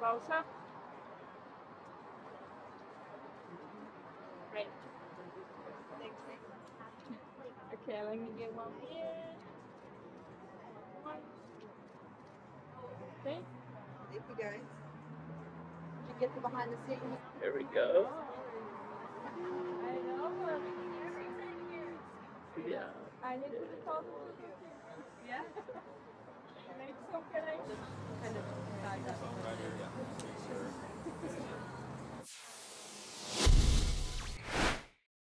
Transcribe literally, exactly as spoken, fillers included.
Close up. Right. Okay, let me get one here. One. Okay. Thank you guys. Did you get the behind the scenes? Here we go. I know. Yeah. I need to talk to you. Yeah. Make some connection. Kind of.